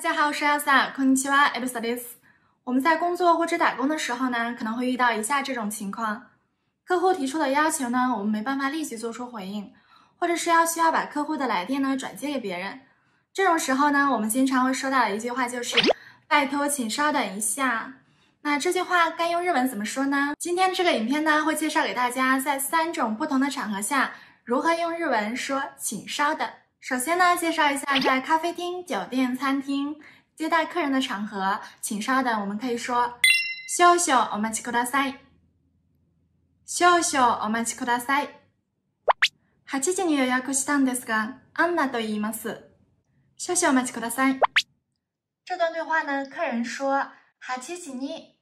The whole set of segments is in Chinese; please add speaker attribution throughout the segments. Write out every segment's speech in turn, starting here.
Speaker 1: 家好，我是 Elsa，こんにちは，Elsaです。我们在工作或者打工的时候呢，可能会遇到以下这种情况：客户提出的要求呢，我们没办法立即做出回应，或者是需要把客户的来电呢转接给别人。这种时候呢，我们经常会说到的一句话就是“拜托，请稍等一下”。那这句话该用日文怎么说呢？今天这个影片呢，会介绍给大家在3种不同的场合下如何用日文说“请稍等”。首先呢，介绍一下在咖啡厅、酒店、餐厅接待客人的场合，请稍等，我们可以说少々お待ちください。少々お待ちください。8時に予約したんですが、アンナと言います。少々お待ちください。这段对话呢，客人说8時に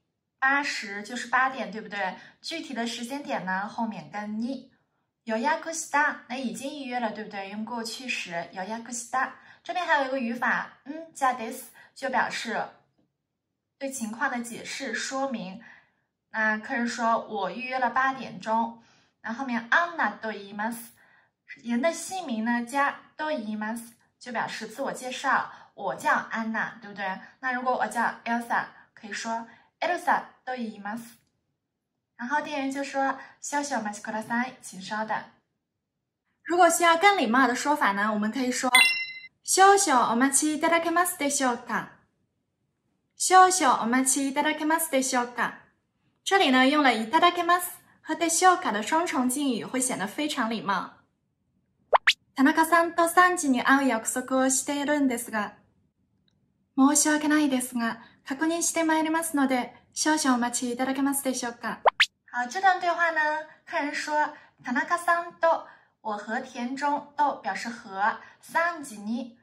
Speaker 1: 80就是8点，对不对？具体的时间点呢，后面跟に。予約した，那已经预约了，对不对？用过去时，予約した。这边还有一个语法，加です就表示对情况的解释说明。那客人说我预约了8点钟，那后面アンナと言います，人的姓名呢加と言います就表示自我介绍，我叫安娜，对不对？那如果我叫 Elsa， 可以说 Elsaと言います。然后店员就说少々お待ちください，请稍等。如果需要更礼貌的说法呢，我们可以说少々お待ちいただけますでしょうか。少々お待ちいただけますでしょうか。这里呢用了いただけます和でしょうか的双重敬语，会显得非常礼貌。田中さんと3時に会う約束をしているんですが、申し訳ないですが、確認してまいりますので、少々お待ちいただけますでしょうか。好，这段对话呢，客人说田中さんと我和田中都表示和3時に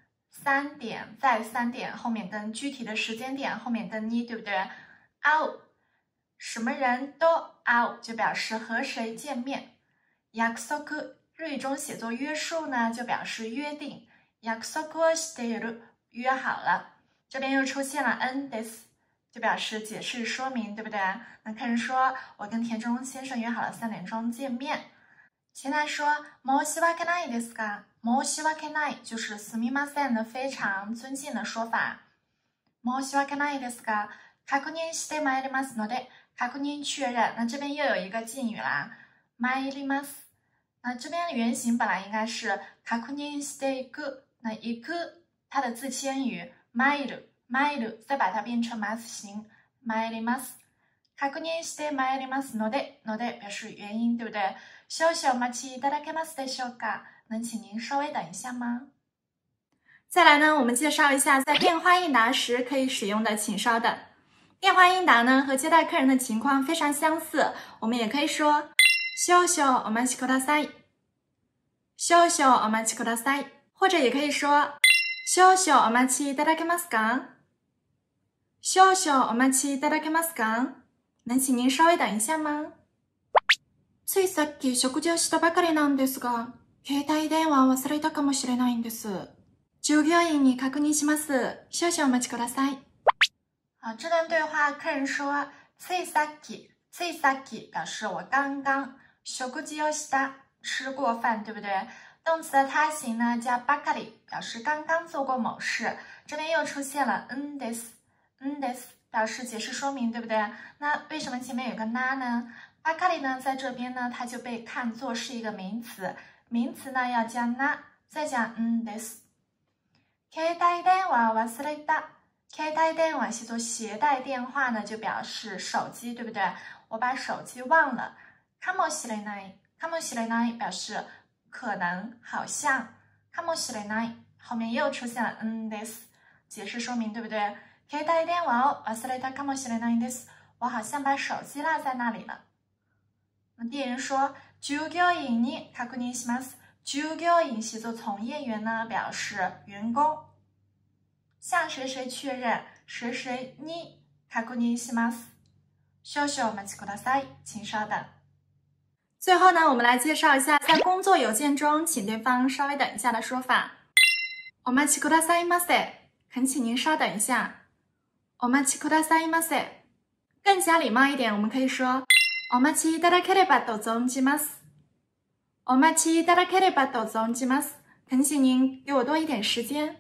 Speaker 1: 3点在3点后面跟具体的时间点后面跟に，对不对？会う什么人都会う就表示和谁见面。約束日语中写作约束呢，就表示约定。約束をしている约好了，这边又出现了んです。就表示解释说明，对不对？那客人说我跟田中先生约好了3点钟见面。现在说申し訳ないですが，申し訳ない就是すみません的非常尊敬的说法。申し訳ないですが、確認してまいりますので，確認确认。那这边又有一个敬语啦，参ります。那这边原型本来应该是確認していく，那行く它的自谦语参る再把它变成ます形参ります。確認してまいりますので表示原因，对不对？少々お待ちいただけますでしょうか？能请您稍微等一下吗？再来呢，我们介绍一下在电话应答时可以使用的请稍等。电话应答呢和接待客人的情况非常相似，我们也可以说少々お待ちください。少々お待ちください，或者也可以说少々お待ちいただけますか？少々お待ちいただけますか？能请您稍微等一下吗？ついさっき食事をしたばかりなんですが、携帯電話を忘れたかもしれないんです。従業員に確認します。少々お待ちください。好，这段对话客人说ついさっき表示我刚刚，食事をした吃过饭，对不对？动词的他形呢加ばかり表示刚刚做过某事，这边又出现了んです表示解释说明，对不对？那为什么前面有个な呢？ばかり呢在这边呢它就被看作是一个名词，名词呢要加な再加んです。携帯電話忘れた，携帯電話写作携带电话呢就表示手机，对不对？我把手机忘了。かもしれない表示可能好像，かもしれない后面又出现了んです，解释说明，对不对？携帯電話を忘れたかもしれないんです。我好像把手机落在那里了。那店员说従業員に確認します。従業員写作从业员呢，表示员工。向谁谁确认，谁谁に確認します。少々お待ちください，请稍等。最后呢，我们来介绍一下在工作邮件中请对方稍微等一下的说法。お待ちくださいませ，恳请您稍等一下。お待ちくださいませ。更加礼貌一点，我们可以说お待ちいただければと存じます。お待ちいただければと存じます。恳请您给我多一点时间。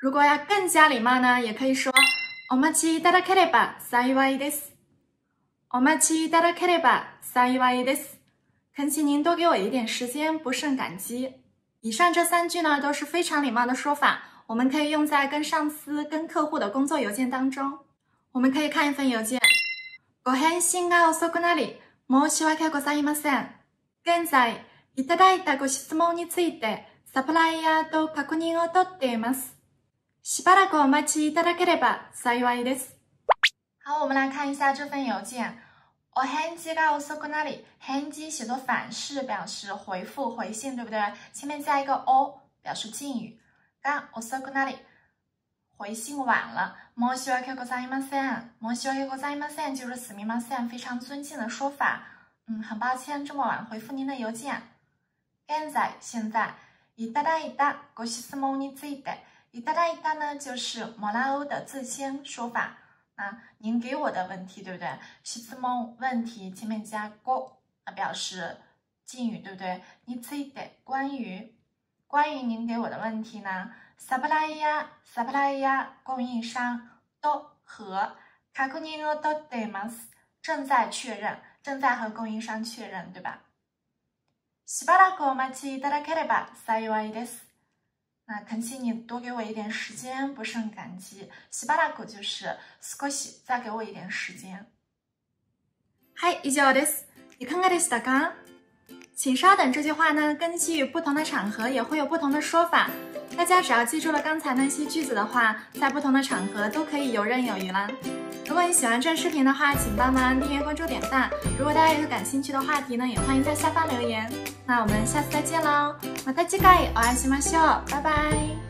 Speaker 1: 如果要更加礼貌呢，也可以说お待ちいただければ幸いです。お待ちいただければ幸いです。恳请您多给我一点时间，不胜感激。以上这3句呢，都是非常礼貌的说法，我们可以用在跟上司、跟客户的工作邮件当中。我们可以看一份邮件。ご返信が遅くなり、申し訳ございません。現在、いただいたご質問について、サプライヤーと確認を取っています。しばらくお待ちいただければ幸いです。好，我们来看一下这份邮件。お返事が遅くなり，返事写作反式，表示回复、回信，对不对？前面加一个お，表示敬语。が遅くなり，回信晚了。申し訳ございません。申し訳ございません就是すみません，非常尊敬的说法。很抱歉这么晚回复您的邮件。現在，现在。いただいたご質問について。いただいた呢，就是もらう的自谦说法。您给我的问题，对不对？質問问题前面加ご，表示敬语，对不对？について关于您给我的问题呢，サプライヤー供应商と和確認を取っています，正在确认，正在和供应商确認，对吧？しばらくお待ちいただければ幸いです。恳请你多给我一点时间，不胜感激。しばらく就是少し，再给我一点时间。はい、以上です。いかがでしたか？请稍等这句话呢，根据不同的场合也会有不同的说法。大家只要记住了刚才那些句子的话，在不同的场合都可以游刃有余啦。如果你喜欢这视频的话，请帮忙订阅、关注、点赞。如果大家有感兴趣的话题呢，也欢迎在下方留言。那我们下次再见喽！また次回お会いしましょう。拜拜。